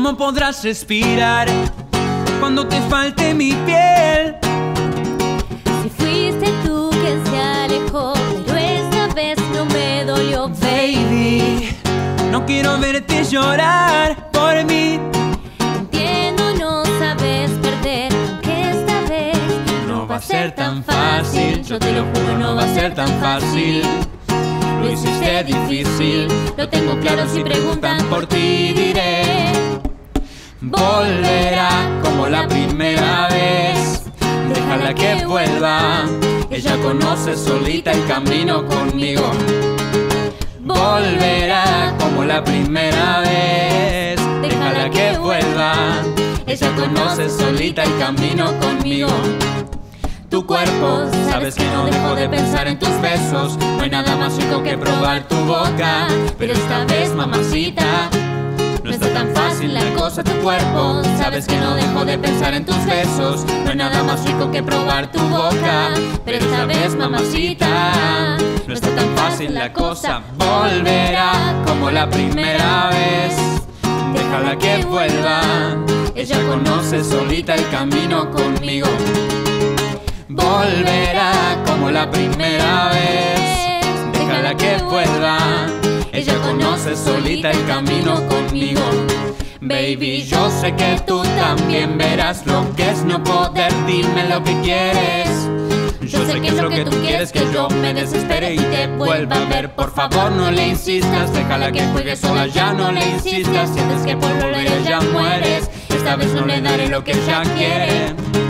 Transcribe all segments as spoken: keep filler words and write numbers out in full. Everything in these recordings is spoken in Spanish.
¿Cómo podrás respirar cuando te falte mi piel? Si fuiste tú quien se alejó, pero esta vez no me dolió. Baby, no quiero verte llorar por mí. Entiendo, no sabes perder, aunque esta vez No va a ser tan fácil, yo te lo juro, no va a ser tan fácil. Lo hiciste difícil, lo tengo claro, si preguntan por ti diré: volverá como la primera vez. Déjala que vuelva, ella conoce solita el camino conmigo. Volverá como la primera vez. Déjala que vuelva, ella conoce solita el camino conmigo. Tu cuerpo, sabes que no dejo de pensar en tus besos. No hay nada más rico que probar tu boca. Pero esta vez, mamacita, no está tan fácil la cosa. Tu cuerpo, sabes que no dejo de pensar en tus besos. No hay nada más rico que probar tu boca. Pero esta vez, mamacita, no está tan fácil la cosa. Volverá como la primera vez. Déjala que vuelva, ella conoce solita el camino conmigo. Volverá como la primera vez. Déjala que vuelva, ella conoce solita el camino conmigo. Baby, yo sé que tú también verás lo que es no poder. Dime lo que quieres. Yo sé que es lo que tú quieres, que yo me desespere y te vuelva a ver. Por favor, no le insistas, déjala que juegue sola, ya no le insistas. Sientes que por volver ella mueres, esta vez no le daré lo que ella quiere.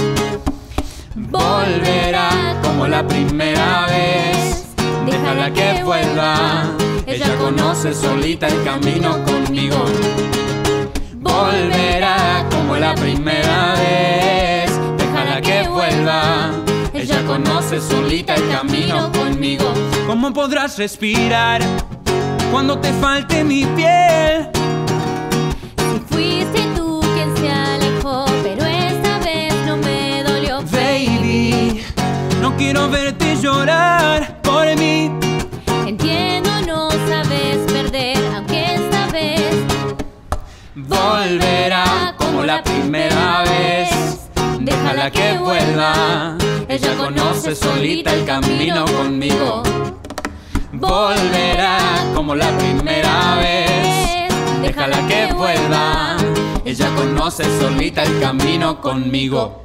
Volverá como la primera vez. Déjala que vuelva, ella conoce solita el camino conmigo. Volverá como la primera vez. Déjala que vuelva, ella conoce solita el camino conmigo. ¿Cómo podrás respirar cuando te falte mi piel? Si fuiste tú quien se alejó, pero esta vez no me dolió. Baby, no quiero verte llorar por mí. Entiendo, no sabes perder, aunque esta vez volverá como la primera vez. Déjala que vuelva, ella conoce solita el camino conmigo. Volverá como la primera vez. Déjala que vuelva, ella conoce solita el camino conmigo.